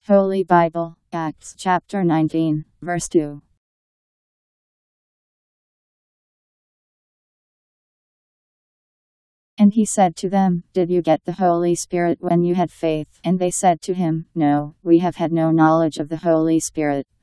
Holy Bible, Acts chapter 19, verse 2. And he said to them, Did you get the Holy Spirit when you had faith? And they said to him, No, we have had no knowledge of the Holy Spirit.